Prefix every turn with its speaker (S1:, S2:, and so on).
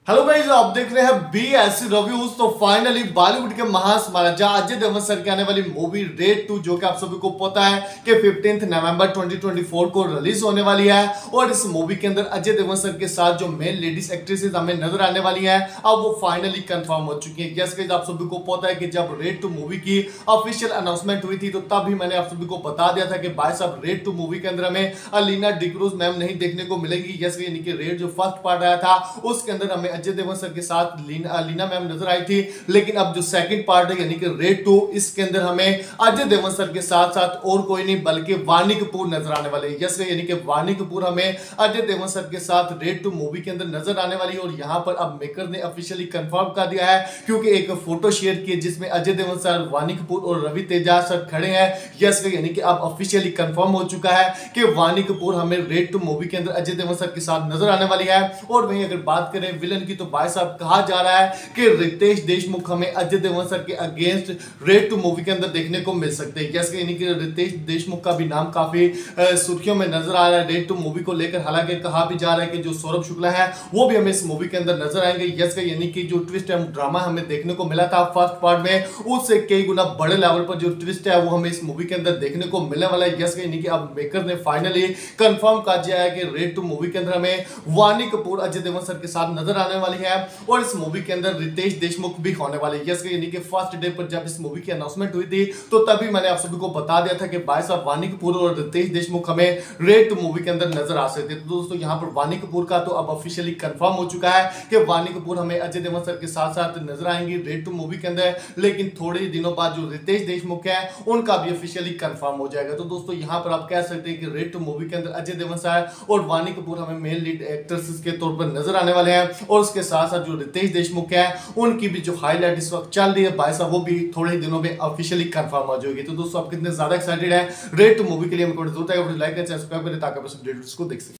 S1: Hello guys, आप देख रहे हैं BS रिव्यूज। तो फाइनली बॉलीवुड के महासमाराजा अजय देवगन सर की आने वाली मूवी रेड 2, जो कि आप सभी को पता है कि 15 नवंबर 2024 को रिलीज होने वाली है। और इस मूवी के अंदर अजय देवगन सर के साथ जो मेन लेडीज एक्ट्रेसेस हमें नजर आने वाली हैं, अब वो फाइनली कंफर्म हो चुकी है। यस गाइस, आप सभी को पता है कि जब रेड 2 मूवी की ऑफिशियल अनाउंसमेंट हुई थी, तो तब ही मैंने आप सभी को बता दिया था कि भाई साहब रेड 2 मूवी के अंदर हमें अलीना डिक्रूज मैम नहीं देखने को मिलेंगी। यस, यानी कि रेड जो फर्स्ट पार्ट आया था उसके अंदर हमें अजय देवगन सर के साथ लीना मैम नजर आई थी। लेकिन अब जो सेकंड पार्ट है यानी कि रेड 2, इसके अंदर हमें अजय देवगन सर के साथ साथ और कोई नहीं बल्कि वानी कपूर नजर आने वाले हैं। यस, यानी कि वानी कपूर हमें अजय देवगन सर के साथ रेड 2 मूवी के अंदर नजर आने वाली है। और यहां पर अब मेकर ने ऑफिशियली कंफर्म कर दिया है, क्योंकि एक फोटो शेयर की जिसमें अजय देवगन सर, वानी कपूर और रवि तेजा सर खड़े हैं। यस, यानी कि अब ऑफिशियली कंफर्म हो चुका है कि वानी कपूर हमें रेड 2 मूवी के अंदर अजय देवगन सर के साथ नजर आने वाली है। और वहीं अगर बात करें विलन की, तो भाई साहब कहा जा रहा है कि रितेश देशमुख हमें अजय देवगन सर के अगेंस्ट रेड 2 मूवी के अंदर देखने को मिल सकते हैं। यस, यानी कि रितेश देशमुख का भी नाम काफी सुर्खियों में नजर आ रहा है रेड 2 मूवी को लेकर। हालांकि कहा भी जा रहा है कि जो सौरभ शुक्ला है वो भी हमें इस मूवी के अंदर नजर आएंगे। यस, यानी कि जो ट्विस्ट एंड ड्रामा हमें देखने को मिला था फर्स्ट पार्ट में, उससे कई गुना बड़े लेवल पर जो ट्विस्ट है वो हमें इस मूवी के अंदर देखने को मिलने वाला है। यस, यानी कि अब मेकर ने फाइनली कंफर्म कर दिया है कि रेड 2 मूवी के अंदर हमें वानी कपूर अजय देवगन सर के साथ नजर आने वाली है। और इस मूवी के अंदर रितेश देशमुख भी होने वाले। यस, यानी कि फर्स्ट डे पर जब इस मूवी की अनाउंसमेंट हुई थी, तो तभी मैंने आप सभी को बता दिया था कि भाई साहब वानी कपूर और रितेश देशमुख हमें रेड 2 मूवी के अंदर नजर आ सकते हैं। तो दोस्तों यहां पर वानी कपूर का तो अब ऑफिशियली कंफर्म हो चुका है कि वानी कपूर हमें अजय देवगन सर के साथ साथ नजर आएंगे रेड 2 मूवी के अंदर। लेकिन थोड़े दिनों बाद जो रितेश देशमुख है उनका भी ऑफिशियली कंफर्म हो जाएगा। तो दोस्तों यहां पर आप कह सकते हैं कि रेड 2 मूवी के अंदर अजय देवगन सर और वानी कपूर हमें मेन लीड एक्ट्रेसेस के तौर पर नजर आने वाले हैं। और उसके साथ साथ जो रितेश देशमुख है उनकी भी जो हाईलाइट इस वक्त चल रही है भाई साहब, वो भी थोड़े ही दिनों में ऑफिशियली कंफर्म हो जाएगी। तो दोस्तों आप कितने ज्यादा एक्साइटेड हैं रेड 2 मूवी के लिए? हमको जरूरत है लाइक करें, सब्सक्राइब करें ताकि आप इस वीडियो को देख सकें।